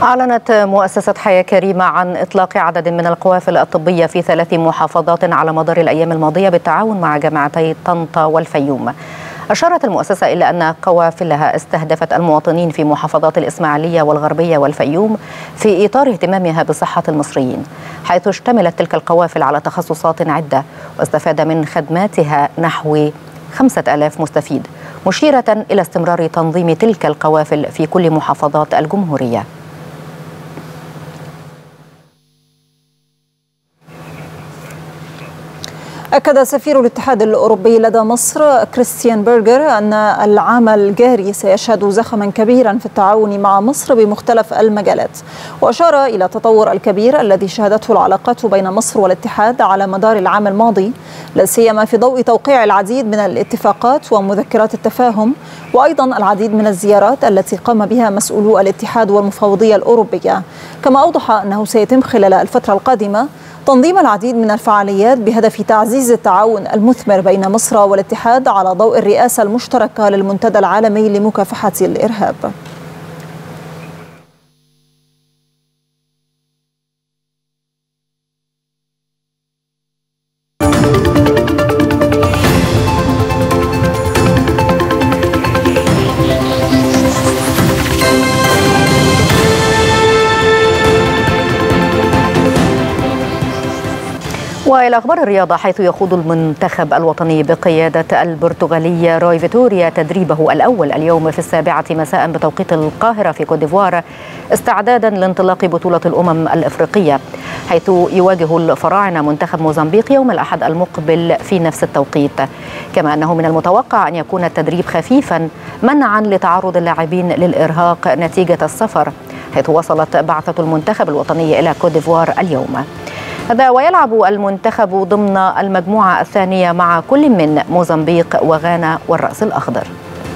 أعلنت مؤسسة حياة كريمة عن إطلاق عدد من القوافل الطبية في 3 محافظات على مدار الأيام الماضية بالتعاون مع جامعتي طنطا والفيوم. أشارت المؤسسة إلى أن قوافلها استهدفت المواطنين في محافظات الإسماعيلية والغربية والفيوم في إطار اهتمامها بصحة المصريين، حيث اشتملت تلك القوافل على تخصصات عدة واستفاد من خدماتها نحو 5000 مستفيد، مشيرة إلى استمرار تنظيم تلك القوافل في كل محافظات الجمهورية. أكد سفير الاتحاد الأوروبي لدى مصر كريستيان بيرغر أن العام الجاري سيشهد زخما كبيرا في التعاون مع مصر بمختلف المجالات، وأشار إلى التطور الكبير الذي شهدته العلاقات بين مصر والاتحاد على مدار العام الماضي، لا سيما في ضوء توقيع العديد من الاتفاقات ومذكرات التفاهم، وأيضا العديد من الزيارات التي قام بها مسؤولو الاتحاد والمفوضية الأوروبية. كما أوضح أنه سيتم خلال الفترة القادمة تنظيم العديد من الفعاليات بهدف تعزيز التعاون المثمر بين مصر والاتحاد على ضوء الرئاسة المشتركة للمنتدى العالمي لمكافحة الإرهاب. وإلى أخبار الرياضة، حيث يخوض المنتخب الوطني بقيادة البرتغالي روي فيتوريا تدريبه الأول اليوم في 7 مساء بتوقيت القاهرة في كوت ديفوار استعدادا لانطلاق بطولة الأمم الإفريقية، حيث يواجه الفراعنة منتخب موزمبيق يوم الأحد المقبل في نفس التوقيت. كما أنه من المتوقع أن يكون التدريب خفيفا منعا لتعرض اللاعبين للإرهاق نتيجة السفر، حيث وصلت بعثة المنتخب الوطني إلى كوت ديفوار اليوم. هذا ويلعب المنتخب ضمن المجموعة الثانية مع كل من موزمبيق وغانا والرأس الأخضر.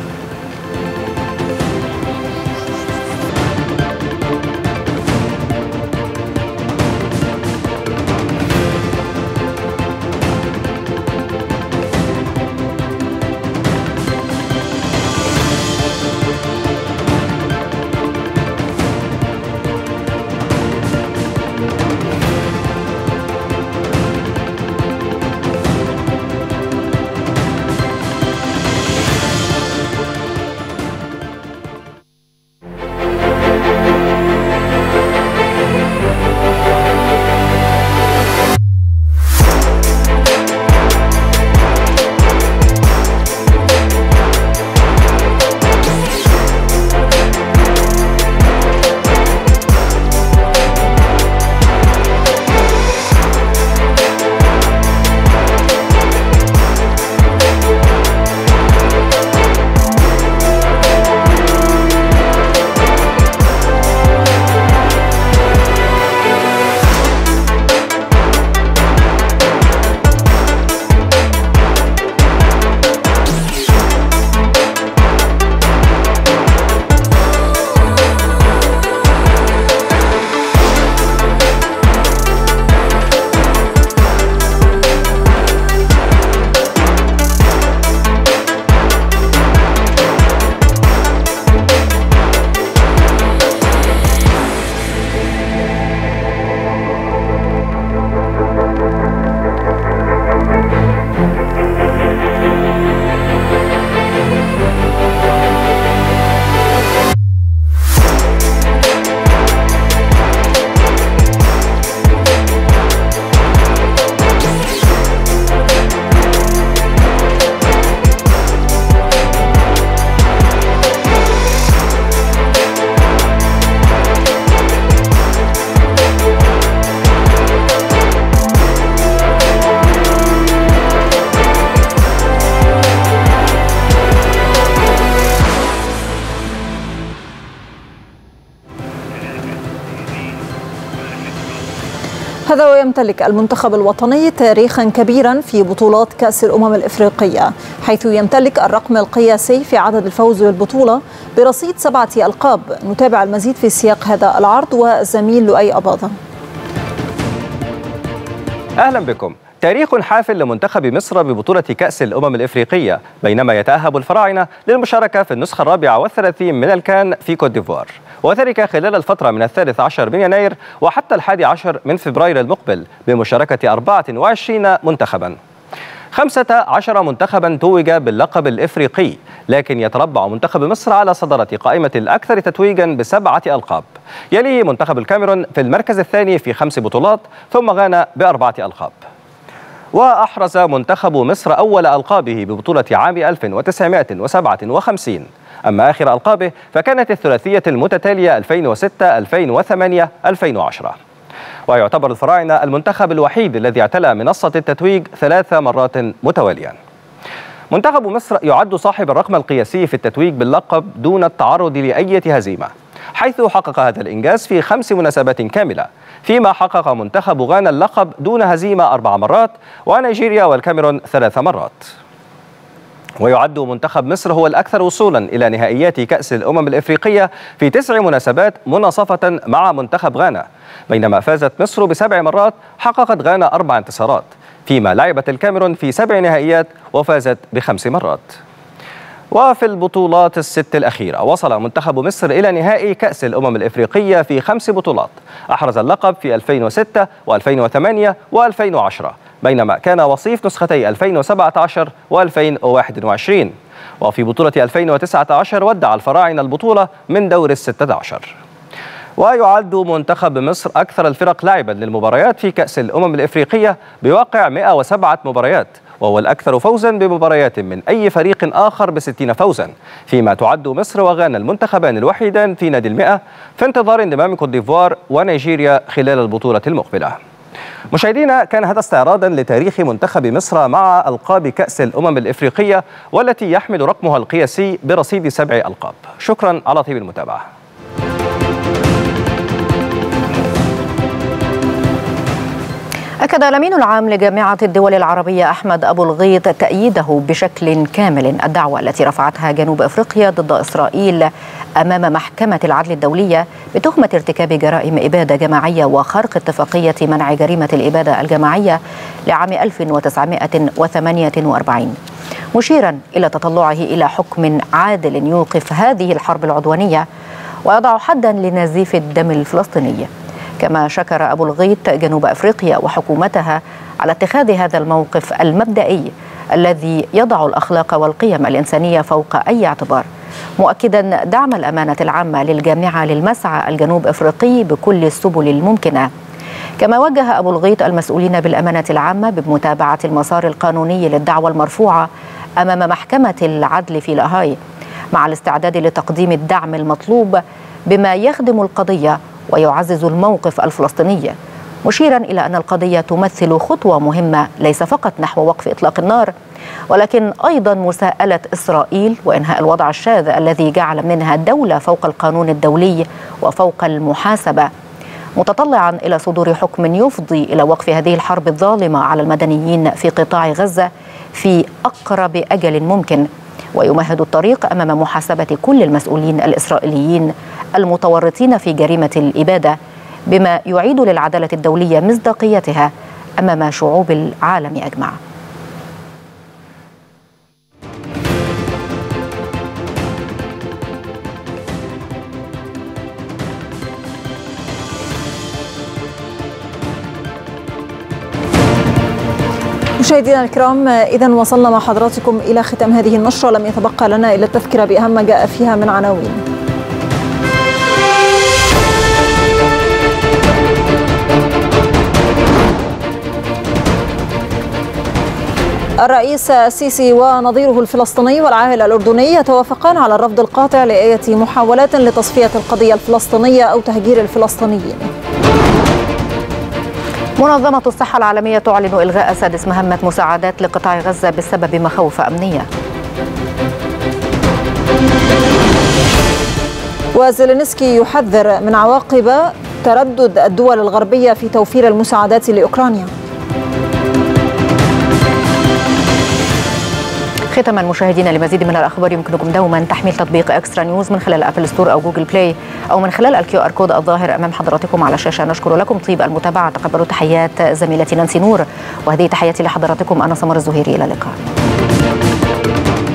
هذا ويمتلك المنتخب الوطني تاريخا كبيرا في بطولات كأس الأمم الإفريقية، حيث يمتلك الرقم القياسي في عدد الفوز بالبطولة برصيد 7 ألقاب. نتابع المزيد في سياق هذا العرض والزميل لؤي أباضة. أهلا بكم. تاريخ حافل لمنتخب مصر ببطولة كأس الأمم الإفريقية، بينما يتأهب الفراعنة للمشاركة في النسخة 34 من الكان في كوت ديفوار، وذلك خلال الفترة من 13 من يناير وحتى 11 من فبراير المقبل بمشاركة 24 منتخبا. 15 منتخبا توج باللقب الإفريقي، لكن يتربع منتخب مصر على صدارة قائمة الأكثر تتويجا ب7 ألقاب، يليه منتخب الكاميرون في المركز الثاني في 5 بطولات، ثم غانا ب4 ألقاب. وأحرز منتخب مصر أول ألقابه ببطولة عام 1957، أما آخر ألقابه فكانت الثلاثية المتتالية 2006 2008 2010. ويعتبر الفراعنة المنتخب الوحيد الذي اعتلى منصة التتويج 3 مرات متواليا. منتخب مصر يعد صاحب الرقم القياسي في التتويج باللقب دون التعرض لأي هزيمة، حيث حقق هذا الإنجاز في 5 مناسبات كاملة، فيما حقق منتخب غانا اللقب دون هزيمة 4 مرات، ونيجيريا والكاميرون 3 مرات. ويعد منتخب مصر هو الأكثر وصولا إلى نهائيات كأس الأمم الإفريقية في 9 مناسبات مناصفة مع منتخب غانا، بينما فازت مصر ب7 مرات حققت غانا 4 انتصارات، فيما لعبت الكاميرون في 7 نهائيات وفازت ب5 مرات. وفي البطولات ال6 الأخيرة وصل منتخب مصر إلى نهائي كأس الأمم الإفريقية في 5 بطولات، أحرز اللقب في 2006 و2008 و2010، بينما كان وصيف نسختي 2017 و2021. وفي بطولة 2019 ودع الفراعنة البطولة من دور ال16. ويعد منتخب مصر أكثر الفرق لعبا للمباريات في كأس الأمم الإفريقية بواقع 107 مباريات، وهو الأكثر فوزا بمباريات من أي فريق آخر ب60 فوزا، فيما تعد مصر وغانا المنتخبان الوحيدان في نادي 100 في انتظار انضمام كوت ديفوار ونيجيريا خلال البطولة المقبلة. مشاهدينا، كان هذا استعراضا لتاريخ منتخب مصر مع ألقاب كأس الأمم الإفريقية، والتي يحمل رقمها القياسي برصيد 7 ألقاب. شكرا على طيب المتابعة. أكد الأمين العام لجامعة الدول العربية أحمد أبو الغيط تأييده بشكل كامل الدعوة التي رفعتها جنوب أفريقيا ضد إسرائيل أمام محكمة العدل الدولية بتهمة ارتكاب جرائم إبادة جماعية وخرق اتفاقية منع جريمة الإبادة الجماعية لعام 1948، مشيرا إلى تطلعه إلى حكم عادل يوقف هذه الحرب العدوانية ويضع حدا لنزيف الدم الفلسطيني. كما شكر أبو الغيط جنوب أفريقيا وحكومتها على اتخاذ هذا الموقف المبدئي الذي يضع الأخلاق والقيم الإنسانية فوق أي اعتبار، مؤكدا دعم الأمانة العامة للجامعة للمسعى الجنوب أفريقي بكل السبل الممكنة. كما وجه أبو الغيط المسؤولين بالأمانة العامة بمتابعة المسار القانوني للدعوى المرفوعة أمام محكمة العدل في لاهاي، مع الاستعداد لتقديم الدعم المطلوب بما يخدم القضية ويعزز الموقف الفلسطيني، مشيرا إلى أن القضية تمثل خطوة مهمة ليس فقط نحو وقف إطلاق النار، ولكن أيضا مساءلة إسرائيل وإنهاء الوضع الشاذ الذي جعل منها دولة فوق القانون الدولي وفوق المحاسبة، متطلعا إلى صدور حكم يفضي إلى وقف هذه الحرب الظالمة على المدنيين في قطاع غزة في أقرب أجل ممكن، ويمهد الطريق أمام محاسبة كل المسؤولين الإسرائيليين المتورطين في جريمة الإبادة، بما يعيد للعدالة الدولية مصداقيتها أمام شعوب العالم أجمع. مشاهدينا الكرام، إذا وصلنا مع حضراتكم إلى ختام هذه النشرة، لم يتبقى لنا إلا التذكرة بأهم ما جاء فيها من عناوين. الرئيس السيسي ونظيره الفلسطيني والعاهل الأردني يتوافقان على الرفض القاطع لأي محاولات لتصفية القضية الفلسطينية أو تهجير الفلسطينيين. منظمة الصحة العالمية تعلن إلغاء 6 مهمة مساعدات لقطاع غزة بسبب مخاوف أمنية. وزيلينسكي يحذر من عواقب تردد الدول الغربية في توفير المساعدات لأوكرانيا. ختاما مشاهدينا، لمزيد من الأخبار يمكنكم دوما تحميل تطبيق إكسترا نيوز من خلال أبل ستور أو جوجل بلاي أو من خلال الQR كود الظاهر أمام حضراتكم على الشاشة. نشكر لكم طيب المتابعة. تقبلوا تحيات زميلتي نانسي نور، وهذه تحياتي لحضراتكم. أنا سمر الزهيري، إلى اللقاء.